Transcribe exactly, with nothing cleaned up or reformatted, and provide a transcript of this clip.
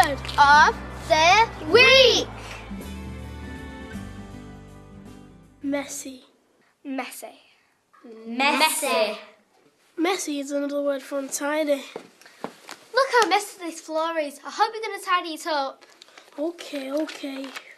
word of the week. Messy. Messy. Messy. Messy is another word for untidy. Look how messy this floor is. I hope you're going to tidy it up. Okay, okay.